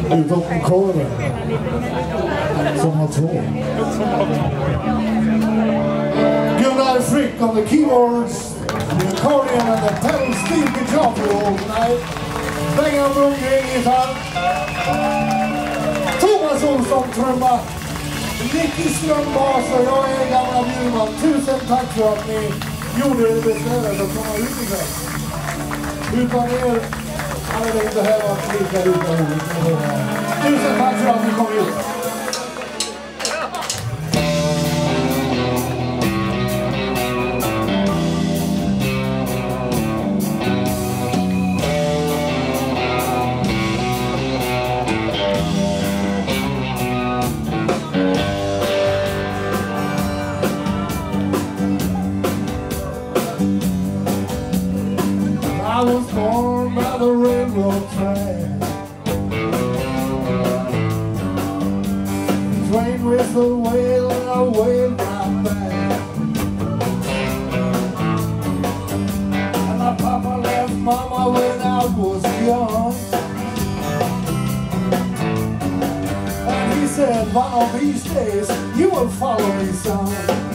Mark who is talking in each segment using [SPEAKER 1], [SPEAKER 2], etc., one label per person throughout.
[SPEAKER 1] Utom kåren som har två. Gunnar Frick on the keyboards, the accordion and the pedal steel guitar for all tonight. Bengan Blomgren gitarr. Thomas Olsson trumma. Nicky Ström bas och jag är gamla Bjurman. Tusen tack för att ni gjorde det besvärligt att komma ut ikväll. Utan er hade det inte här varit lika roligt. Tusen tack för att ni kom ut. I was born by the railroad track. Train whistle wail and I wailed right back. And my papa left mama when I was young. And he said, one of these days you will follow me, son.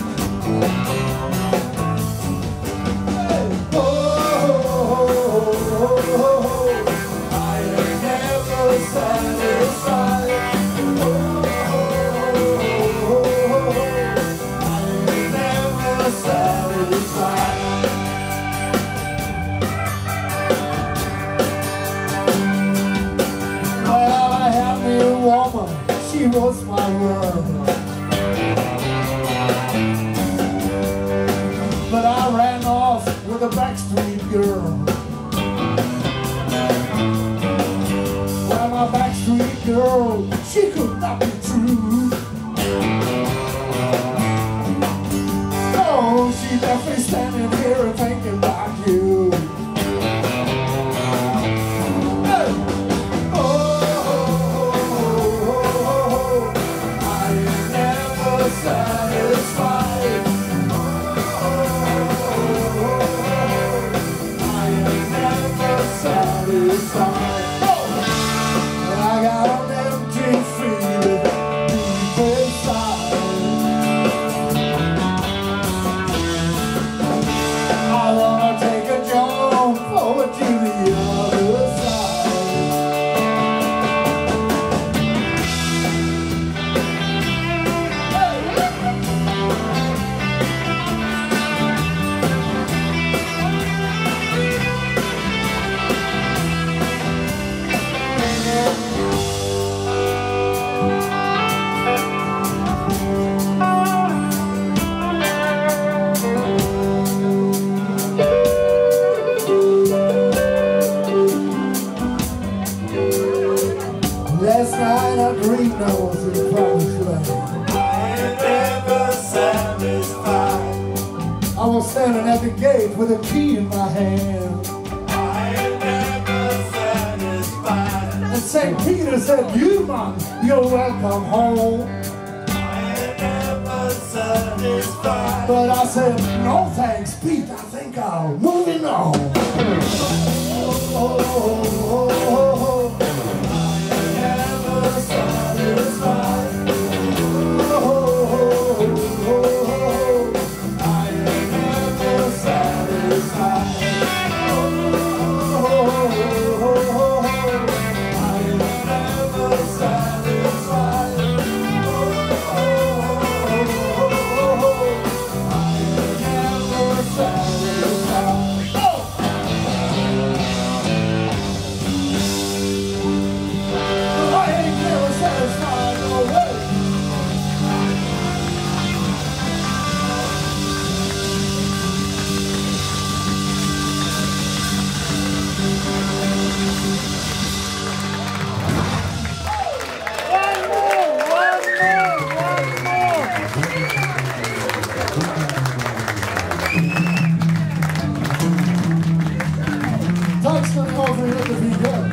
[SPEAKER 1] She was my world, but I ran off with a backstreet girl. Well, my backstreet girl, she could not be true. Oh, she left me standing here thinking about you. Last night I dreamed I was in promised land.
[SPEAKER 2] I am never satisfied.
[SPEAKER 1] I was standing at the gate with a key in my hand.
[SPEAKER 2] I am never satisfied.
[SPEAKER 1] And St. Peter said, "You man, you're welcome home."
[SPEAKER 2] I am never satisfied.
[SPEAKER 1] But I said, "No thanks, Pete, I think I'll move it on." Tack ska ni ha för jättefint här.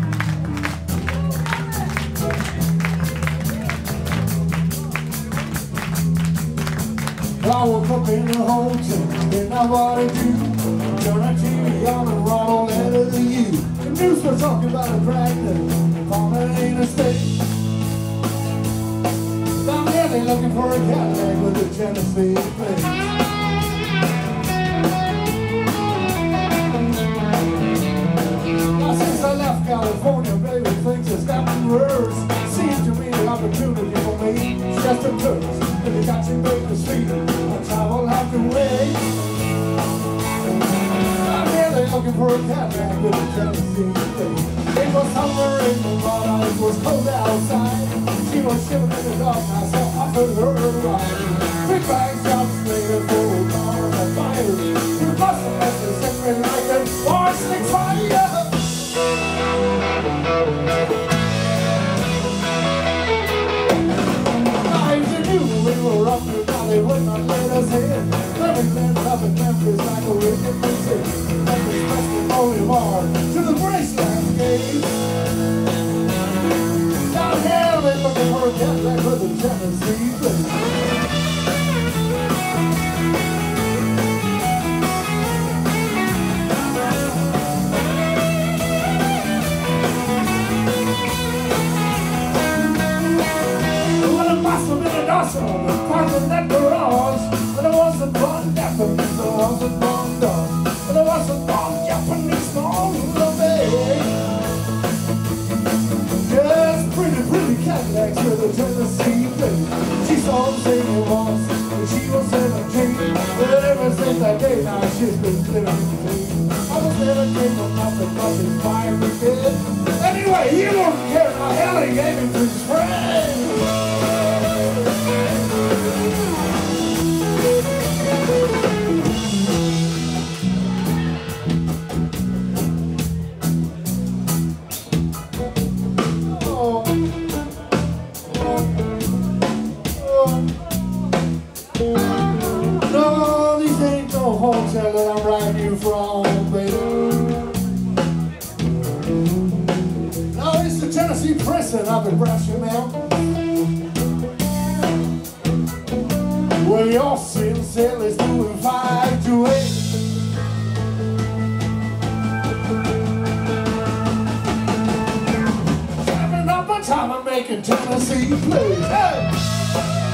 [SPEAKER 1] I woke up in the hotel, didn't know what to do. Turn that TV on and roll all out of the U. The news was talking about a pregnant, falling in a state. looking for a Cadillac with a Tennessee plate. Now since I left California, baby, things has gotten worse. Seems to me the opportunity for me is just a curse. If you got your baby sleep, the time will have to wait. I'm really looking for a Cadillac with a Tennessee plate. It was summer in Nevada, it was cold outside. She was shivering in the dark, I so offered her a ride. Big bags up, later for a car on fire. You must have met the secret like a arsenic fire. Knives and you, we were up to now they would not let us in. Then we landed up in Memphis like a wicked music. Memphis pressed the Boulevard to the Graceland gate. Down here we're looking for a Cadillac with a Tennessee plate. Parked in that garage, and I wasn't born Japanese, I wasn't born dumb, and I wasn't born Japanese, no, baby. Just pretty Cadillacs with a Tennessee plate. She saw the same once when she was 17, but ever since that day now she's been living clean. I was never king of nothing but his fire kid. Anyway, he don't care how hell he gave him to his friend. No, these ain't no hotel that I'm writing you from, baby. No, it's the Tennessee prison up in Brasher Mountain, where your sin cell is doing 5 to 8. Traveling up my time and making Tennessee plays. Hey!